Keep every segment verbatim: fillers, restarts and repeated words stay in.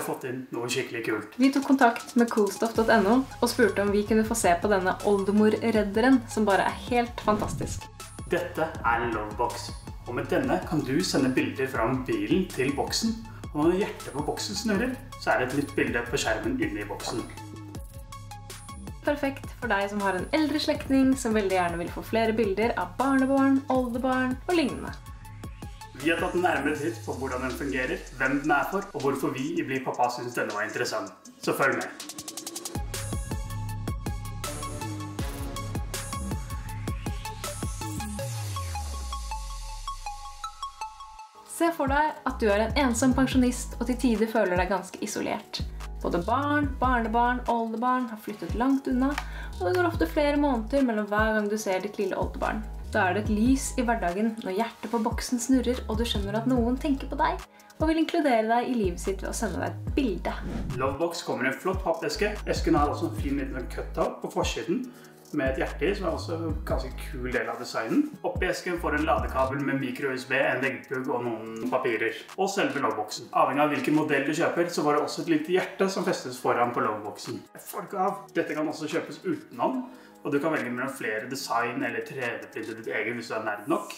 fått inn noe skikkelig kult. Vi tok kontakt med coolstuff punktum no og spurte om vi kunne få se på denne oldemor-redderen, som bare er helt fantastisk. Dette er en Lovebox, og med denne kan du sende bilder fra mobilen til boksen. Og når hjertet på boksen snurrer, så er det et nytt bilde på skjermen inne i boksen. Perfekt for deg som har en eldre slektning som veldig gjerne vil få flere bilder av barnebarn, oldebarn og lignende. Vi har tatt en nærmere titt på hvordan den fungerer, hvem den er for, og hvorfor vi i Bli Pappa synes denne var interessant. Så følg med! Se for deg at du er en ensom pensjonist og til tider føler deg ganske isolert. Både barn, barnebarn og oldebarn har flyttet langt unna, og det går ofte flere måneder mellom hver gang du ser ditt lille oldebarn. Da er det et lys i hverdagen når hjertet på boksen snurrer, og du skjønner at noen tenker på deg og vil inkludere deg i livet sitt ved å sende deg et bilde. Lovebox kommer i en flott pappeske. Esken har også en fin liten cutout på forsiden med et hjerte i, som er også en ganske kul del av designen. Oppi esken får en ladekabel med micro U S B, en veggplugg og noen papirer. Og selve Loveboxen. Avhengig av hvilken modell du kjøper, så var det også et lite hjerte som festes foran på Loveboxen. Folk av. Dette kan også kjøpes utenom, og du kan velge mellom flere design eller tre D-printer ditt egen hvis du er nerd nok.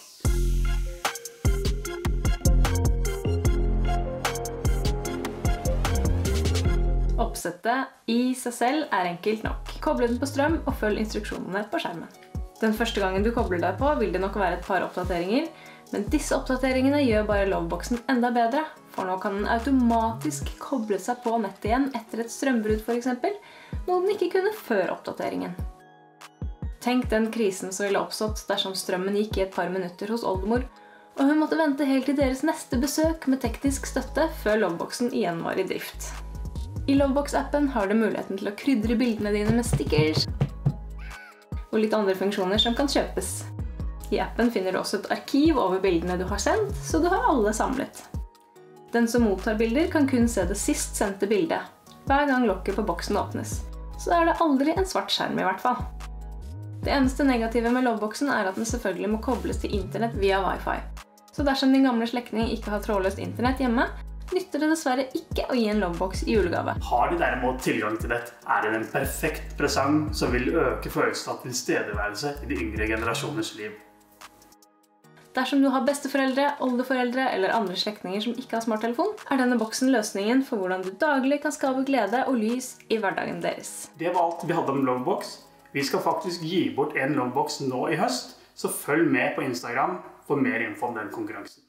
Oppsettet i seg selv er enkelt nok. Koble den på strøm og følg instruksjonene på skjermen. Den første gangen du kobler deg på vil det nok være et par oppdateringer, men disse oppdateringene gjør bare Loveboxen enda bedre, for nå kan den automatisk koble seg på nettet igjen etter et strømbrudd for eksempel, noe den ikke kunne før oppdateringen. Tenk den krisen som ville oppstått dersom strømmen gikk i et par minutter hos oldemor, og hun måtte vente helt til deres neste besøk med teknisk støtte før Loveboxen igjen var i drift. I Lovebox-appen har du muligheten til å krydre bildene dine med stickers og litt andre funksjoner som kan kjøpes. I appen finner du også et arkiv over bildene du har sendt, så du har alle samlet. Den som mottar bilder kan kun se det sist sendte bildet, hver gang lokket på boksen åpnes. Så er det aldri en svart skjerm i hvert fall. Det eneste negative med Loveboxen er at den selvfølgelig må kobles til internett via Wi-Fi. Så dersom din gamle slektning ikke har trådløst internett hjemme, nytter det dessverre ikke å gi en Lovebox i julegave. Har de derimot tilgang til det, er det en perfekt presang som vil øke følelsen av tilstedeværelse i de yngre generasjoners liv. Dersom du har besteforeldre, oldeforeldre eller andre slektninger som ikke har smarttelefon, er denne boksen løsningen for hvordan du daglig kan skape glede og lys i hverdagen deres. Det var alt vi hadde om Lovebox. Vi skal faktisk gi bort en Lovebox nå i høst, så følg med på Instagram for mer info om den konkurransen.